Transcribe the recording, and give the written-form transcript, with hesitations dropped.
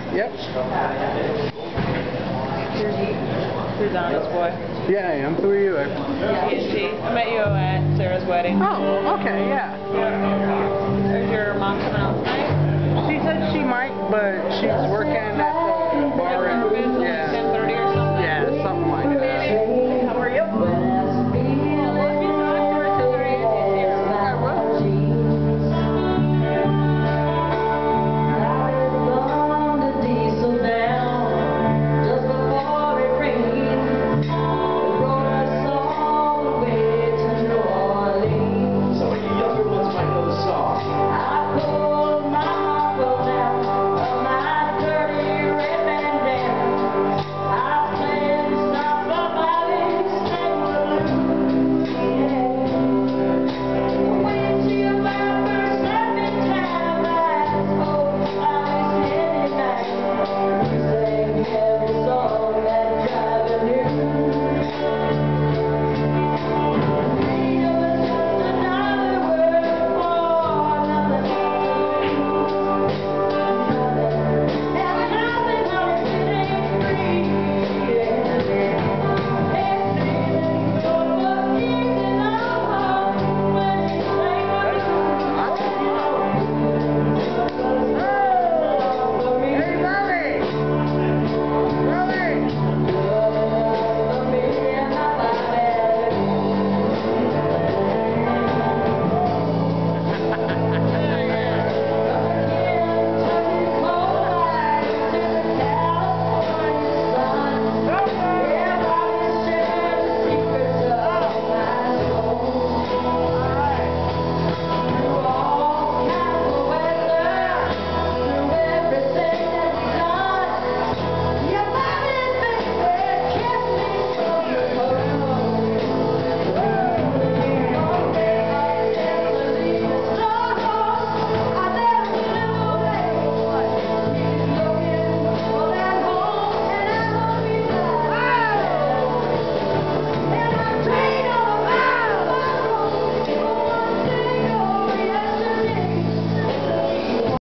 Yep. You're Donna's boy. Yeah, I am. Who are you? Shannon Tea. I met you at Sarah's wedding. Oh, okay, yeah. Is your mom coming out tonight? She said she might, but she's working at